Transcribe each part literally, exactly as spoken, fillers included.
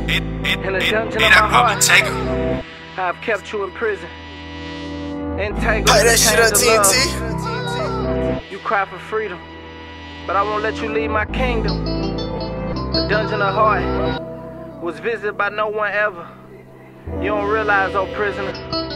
it, it, in the it, dungeon it, of my probably heart, take her. I've kept you in prison, entangled Play in the that shit on chains T N of T. love. You cry for freedom, but I won't let you leave my kingdom. The dungeon of heart was visited by no one ever. You don't realize, oh prisoner,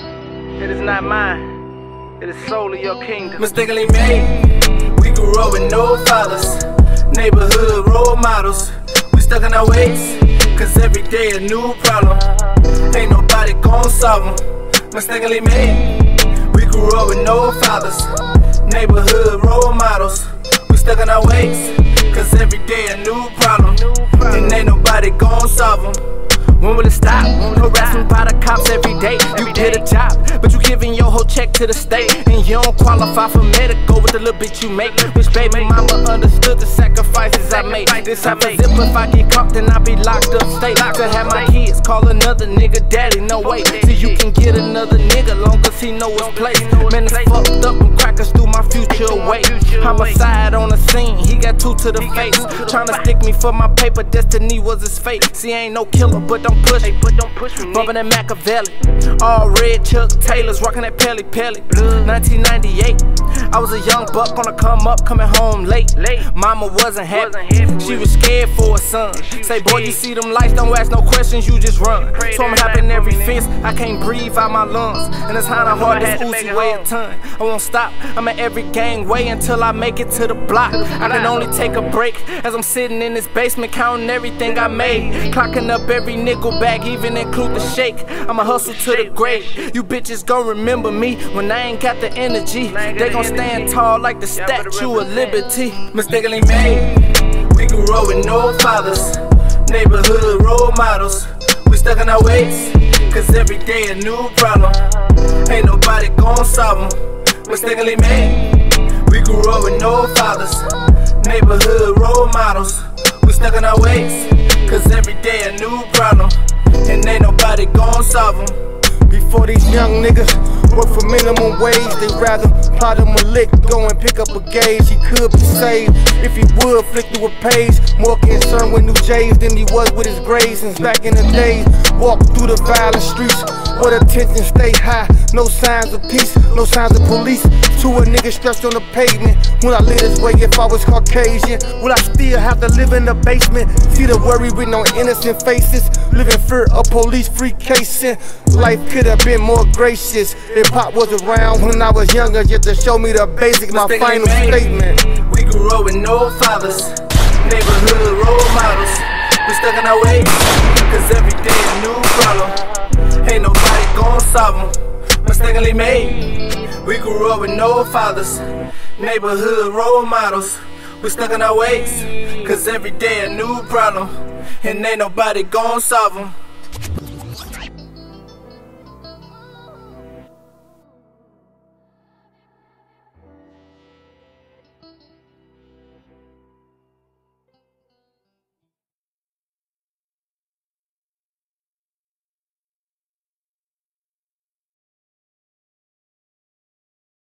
it is not mine, it is solely your kingdom. Mistakenly made, we grew up with no fathers, neighborhood role models. We stuck in our ways, cause every day a new problem. Ain't nobody gon' solve them. Mistakenly made, we grew up with no fathers, neighborhood role models. We stuck in our ways, cause every day a new problem. And ain't nobody gon' solve them. When will it stop? Harassment by the cops every day. You did a job, but you giving your whole check to the state, and you don't qualify for medical with the little bit you make. Bitch, baby mama understood the sacrifices I made. This type of zip, if I get caught, then I be locked up state. To have my kids call another nigga daddy, no way. See, you can get another nigga long as he know his place. Man, it's fucked up and crackers through my future away. Homicide on the scene, he got two to the face. Tryna stick me for my paper, destiny was his fate. See, I ain't no killer, but don't push me, but don't push me. Bumpin' that Machiavelli, all red Chuck Taylors, rockin' that Pelly Pelly. nineteen ninety-eight, I was a young buck on a come up, coming home late. Mama wasn't happy, she was scared for her son. Say, boy, you see them lights, don't ask no questions, you just run. So I'm hopping every fence, I can't breathe out my lungs, and it's kinda hard this Uzi weigh a ton. I won't stop, I'm at every gangway until I make it to the block. I can only take a break as I'm sitting in this basement counting everything I made, clocking up every nickel bag, even include the shake. I'ma hustle to the grave. You bitches gon' remember me when I ain't got the energy. They gon' stand tall like the Statue of Liberty. Mistakenly made, we grew up with no fathers, neighborhood role models. We stuck in our ways, cause every day a new problem. Ain't nobody gon' solve them. Mistakenly made, we grew up with no fathers, neighborhood role models. We stuck in our ways, cause every day a new problem. And ain't nobody gon' solve them. Before these young niggas work for minimum wage, they rather plot him a lick, go and pick up a gauge. He could be saved if he would flick through a page. More concerned with new J's than he was with his grades. Since back in the days, walk through the violent streets where the tension stay high. No signs of peace, no signs of police. To a nigga stretched on the pavement. When I live this way, if I was Caucasian, would I still have to live in the basement? See the worry written on innocent faces, live in fear of police free casing. Life could have been more gracious if Pop was around when I was younger, just to show me the basics. My final statement. We grew up with no fathers, neighborhood role models. We stuck in our ways, cause every day a new problem. Ain't nobody gon' solve them. Mistakenly made, we grew up with no fathers, neighborhood role models. We stuck in our ways, cause every day a new problem. And ain't nobody gon' solve them.